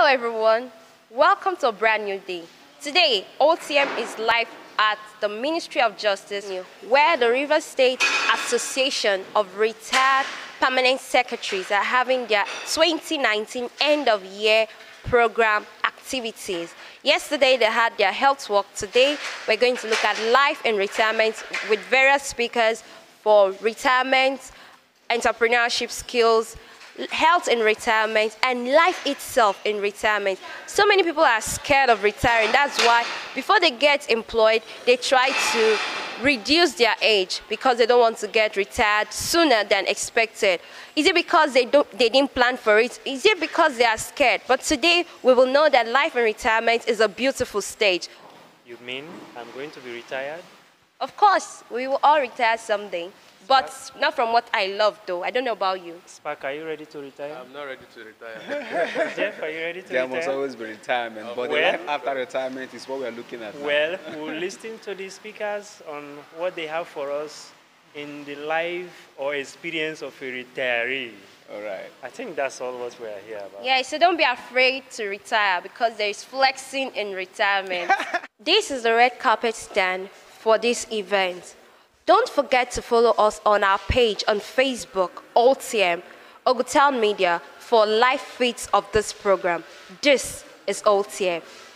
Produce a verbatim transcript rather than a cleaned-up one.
everyone, welcome to a brand new day. Today, O T M is live at the Ministry of Justice, where the Rivers State Association of Retired Permanent Secretaries are having their twenty nineteen end of year program activities. Yesterday, they had their health walk. Today, we're going to look at life in retirement with various speakers for retirement, entrepreneurship skills, health in retirement, and life itself in retirement. So many people are scared of retiring. That's why before they get employed, they try to reduce their age because they don't want to get retired sooner than expected. Is it because they don't they didn't plan for it? Is it because they are scared? But today we will know that life in retirement is a beautiful stage. You mean I'm going to be retired? Of course, we will all retire someday. But not from what I love, though. I don't know about you. Spark, are you ready to retire? I'm not ready to retire. Jeff, are you ready to there retire? There must always be retirement, Oh, but well, the life after retirement is what we're looking at now. Well, we'll listen to the speakers on what they have for us in the life or experience of a retiree. All right. I think that's all what we are here about. Yeah, so don't be afraid to retire because there is flexing in retirement. This is the red carpet stand for this event. Don't forget to follow us on our page on Facebook, O T M, Auditorium Media, for live feeds of this program. This is O T M.